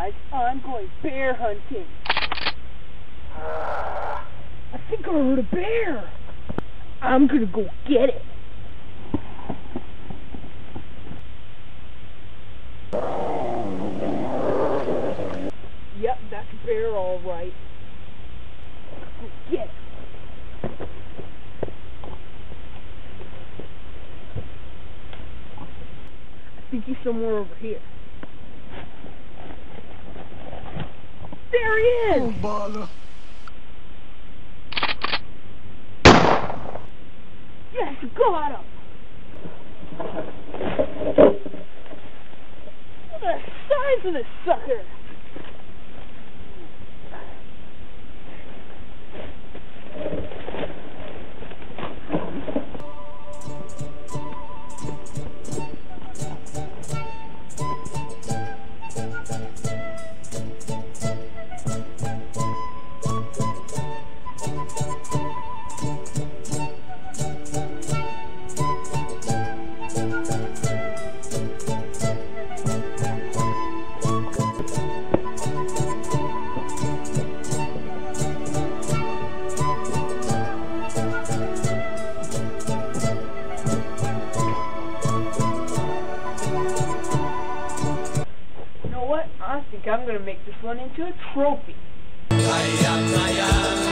guys, I'm going bear hunting. I think I heard a bear. I'm gonna go get it. Yep, that's a bear all right. Let's go get it. I think he's somewhere over here. There he is! Oh, baller. Yes, got him! Look at the size of this sucker! I think I'm gonna make this one into a trophy.